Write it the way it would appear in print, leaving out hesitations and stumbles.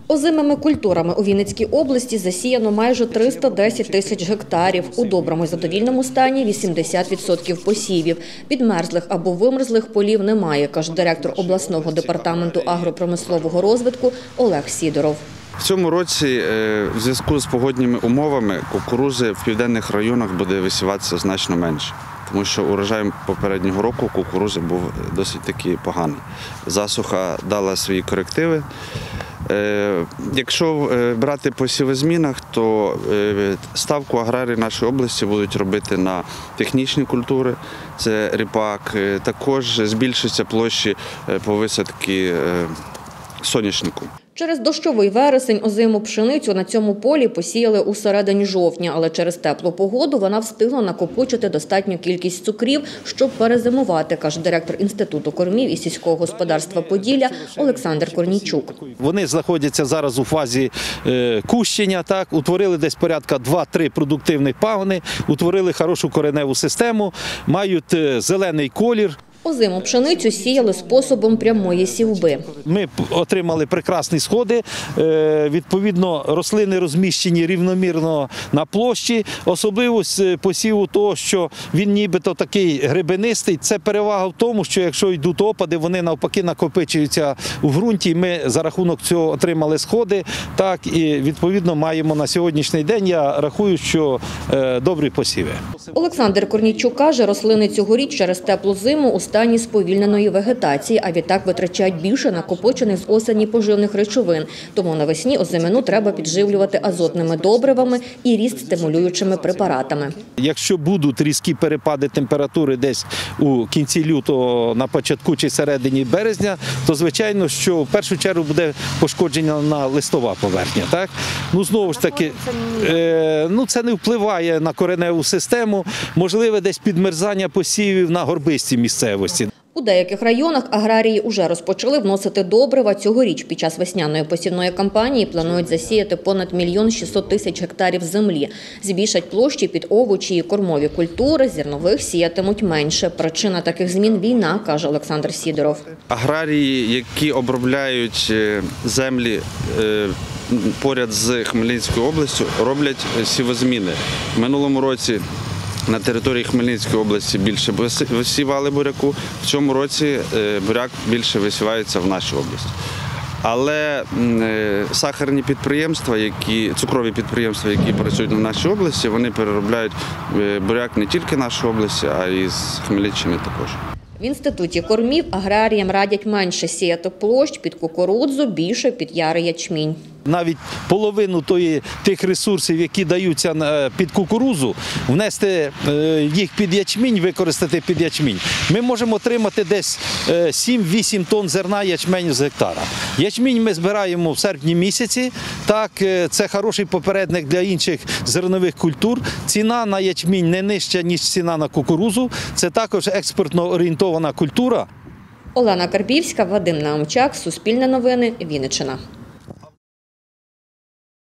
Озимими культурами у Вінницькій області засіяно майже 310 тисяч гектарів. У доброму і задовільному стані 80% посівів. Підмерзлих або вимерзлих полів немає, каже директор обласного департаменту агропромислового розвитку Олег Сідоров. В цьому році в зв'язку з погодніми умовами кукурудзи в південних районах буде висіватися значно менше. Тому що урожай попереднього року кукурудзи був досить таки поганий. Засуха дала свої корективи. Якщо брати по сівозмінах, то ставку аграрії нашої області будуть робити на технічні культури, це ріпак, також збільшаться площі по висадці соняшнику. Через дощовий вересень озиму пшеницю на цьому полі посіяли у середині жовтня, але через теплу погоду вона встигла накопичити достатню кількість цукрів, щоб перезимувати, каже директор Інституту кормів і сільського господарства Поділля Олександр Корнійчук. Вони знаходяться зараз у фазі кущення, утворили десь порядка 2-3 продуктивних пагони, утворили хорошу кореневу систему, мають зелений колір. Озиму пшеницю сіяли способом прямої сівби. Ми отримали прекрасні сходи, відповідно рослини розміщені рівномірно на площі. Особливість посіву того, що він нібито такий гребенистий, це перевага в тому, що якщо йдуть опади, вони навпаки накопичуються у ґрунті. Ми за рахунок цього отримали сходи, і відповідно маємо на сьогоднішній день, я рахую, що добрі посіви. Олександр Корнійчук каже, рослини цьогоріч через теплу зиму у стані сповільненої вегетації, а відтак витрачають більше накопичених з осені поживних речовин. Тому навесні озимину треба підживлювати азотними добривами і ріст стимулюючими препаратами. Якщо будуть різкі перепади температури десь у кінці лютого, на початку чи середині березня, то звичайно, що в першу чергу буде пошкодження на листова поверхня. Знову ж таки, це не впливає на кореневу систему, можливе десь підмерзання посівів на горбистій місцевості. У деяких районах аграрії вже розпочали вносити добрива. Цьогоріч під час весняної посівної кампанії планують засіяти понад 1 мільйон 600 тисяч гектарів землі. Збільшать площі під овочі і кормові культури, зернових сіятимуть менше. Причина таких змін – війна, каже Олександр Сідоров. Аграрії, які обробляють землі поряд з Хмельницькою областю, роблять сівозміни. В минулому році на території Хмельницької області більше висівали буряку, в цьому році буряк більше висівається в нашій області. Але сахарні підприємства, цукрові підприємства, які працюють в нашій області, вони переробляють буряк не тільки в нашій області, а й з Хмельниччини також. В Інституті кормів аграріям радять менше сіяти площ під кукурудзу, більше під ярий ячмінь. Навіть половину тих ресурсів, які даються під кукурудзу, внести їх під ячмінь, використати під ячмінь, ми можемо отримати десь 7-8 тонн зерна ячменю з гектара. Ячмінь ми збираємо в серпні місяці, це хороший попередник для інших зернових культур. Ціна на ячмінь не нижча, ніж ціна на кукурудзу, це також експортно орієнтована культура. Олена Карбівська, Вадим Наумчак, Суспільне новини, Вінниччина.